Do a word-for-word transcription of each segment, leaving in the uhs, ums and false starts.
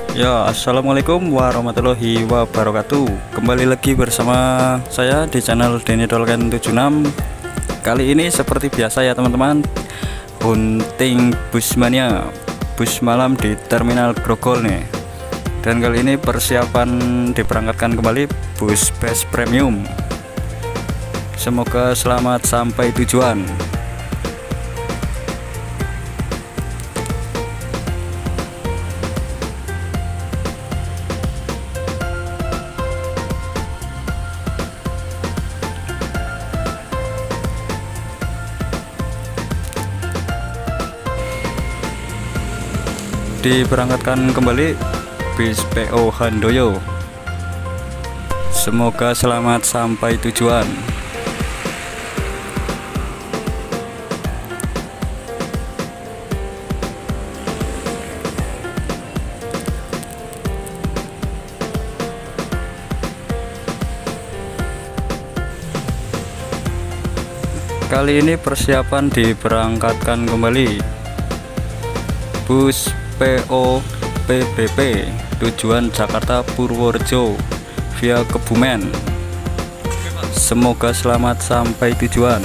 Ya, assalamualaikum warahmatullahi wabarakatuh. Kembali lagi bersama saya di channel Denny Dolken tujuh enam. Kali ini seperti biasa ya teman-teman, hunting bus mania, bus malam di Terminal Grogol nih. Dan kali ini persiapan diberangkatkan kembali bus bus premium. Semoga selamat sampai tujuan. Diberangkatkan kembali bis P O Handoyo. Semoga selamat sampai tujuan. Kali ini persiapan diberangkatkan kembali bus P O P B P tujuan Jakarta Purworejo via Kebumen. Semoga selamat sampai tujuan.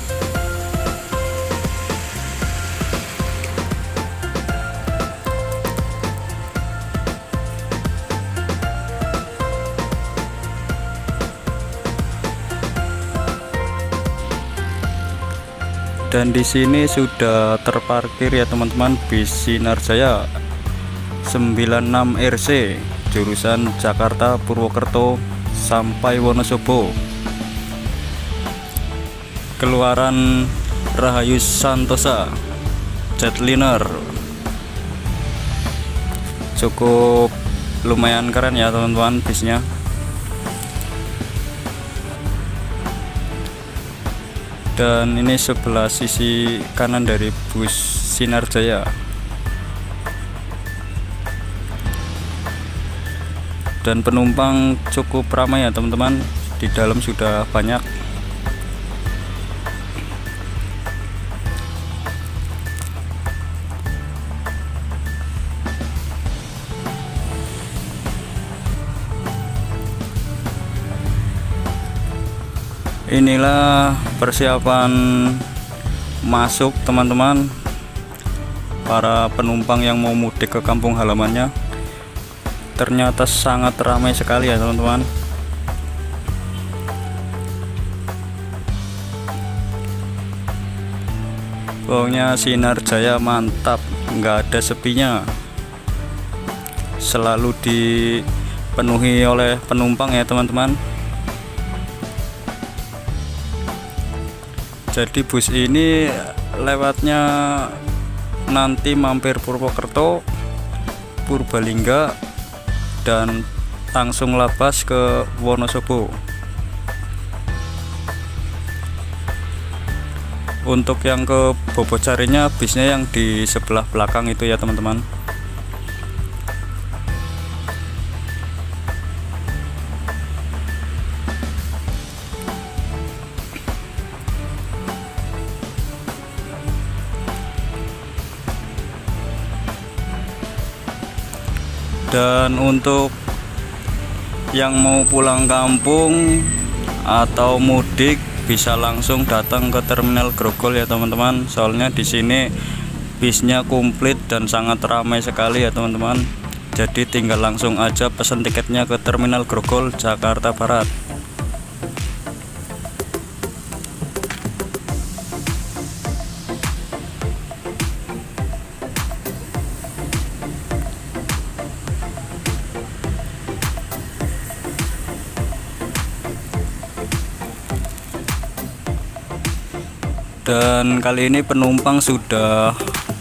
Dan di sini sudah terparkir ya teman-teman bis Sinar Jaya sembilan enam R C jurusan Jakarta Purwokerto sampai Wonosobo. Keluaran Rahayu Santosa Jetliner. Cukup lumayan keren ya teman-teman bisnya. Dan ini sebelah sisi kanan dari bus Sinar Jaya. Dan penumpang cukup ramai ya teman-teman, di dalam sudah banyak. Inilah persiapan masuk teman-teman, para penumpang yang mau mudik ke kampung halamannya. Ternyata sangat ramai sekali ya teman-teman. Pokoknya Sinar Jaya mantap, nggak ada sepinya, selalu dipenuhi oleh penumpang ya teman-teman. Jadi bus ini lewatnya nanti mampir Purwokerto, Purbalingga, dan langsung labas ke Wonosobo. Untuk yang ke Bobocarinya bisnya yang di sebelah belakang itu ya teman-teman. Dan untuk yang mau pulang kampung atau mudik bisa langsung datang ke Terminal Grogol ya teman-teman. Soalnya di sini bisnya komplit dan sangat ramai sekali ya teman-teman. Jadi tinggal langsung aja pesan tiketnya ke Terminal Grogol Jakarta Barat. Dan kali ini penumpang sudah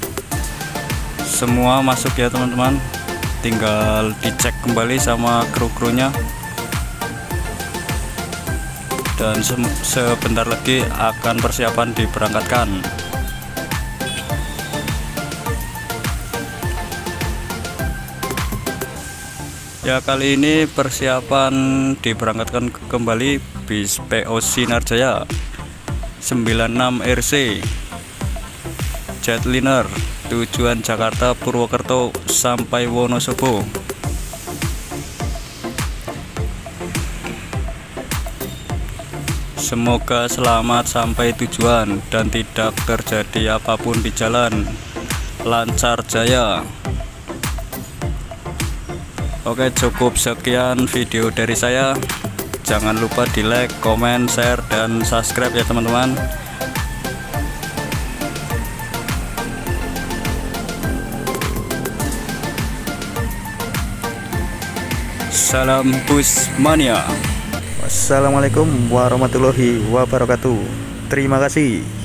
semua masuk ya teman-teman, tinggal dicek kembali sama kru-krunya. Dan se sebentar lagi akan persiapan diberangkatkan. Ya, kali ini persiapan diberangkatkan kembali bis P O Sinar Jaya sembilan enam R C Jetliner tujuan Jakarta Purwokerto sampai Wonosobo. Semoga selamat sampai tujuan dan tidak terjadi apapun di jalan. Lancar jaya. Oke, cukup sekian video dari saya. Jangan lupa di like, komen, share, dan subscribe ya teman-teman. Salam Busmania. Wassalamualaikum warahmatullahi wabarakatuh. Terima kasih.